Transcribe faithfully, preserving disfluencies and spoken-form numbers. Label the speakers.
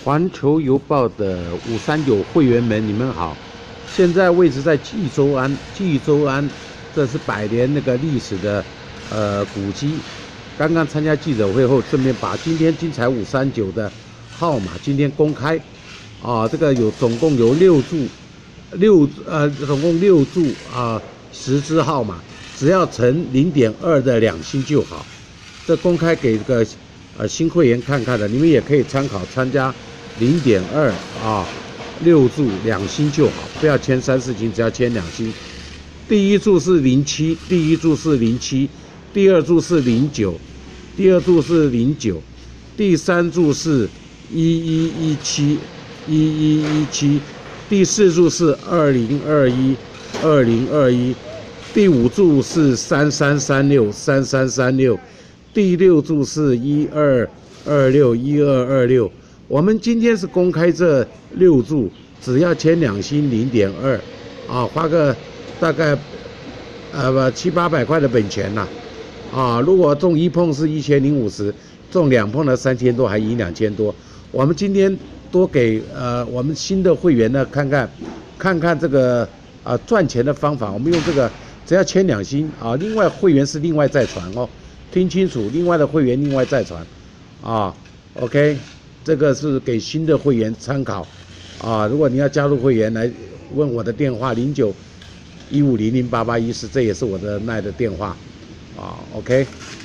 Speaker 1: 环球邮报的五三九会员们，你们好！现在位置在济州安，济州安，这是百年那个历史的呃古迹。刚刚参加记者会后，顺便把今天精彩五三九的号码今天公开啊，这个有总共有六注，六呃总共六注啊，十支号码，只要乘零点二的两星就好。这公开给这个呃新会员看看的，你们也可以参考参加。零点二啊，六注两星就好，不要签三四星，只要签两星。第一注是零七，第一注是零七，第二注是零九，第二注是零九，第三注是一一一七，一一一七，第四注是二零二一，二零二一，第五注是三三三六，三三三六，第六注是一二二六，一二二六。我们今天是公开这六注，只要签两星零点二，啊，花个大概呃不七八百块的本钱呐，啊，如果中一碰是一千零五十，中两碰呢三千多，还赢两千多。我们今天多给呃我们新的会员呢看看，看看这个啊赚钱的方法。我们用这个只要签两星啊，另外会员是另外再传哦，听清楚，另外的会员另外再传，啊 ，OK。这个是给新的会员参考，啊，如果你要加入会员，来问我的电话零九一五零零八八一四，这也是我的赖的电话，啊 ，OK。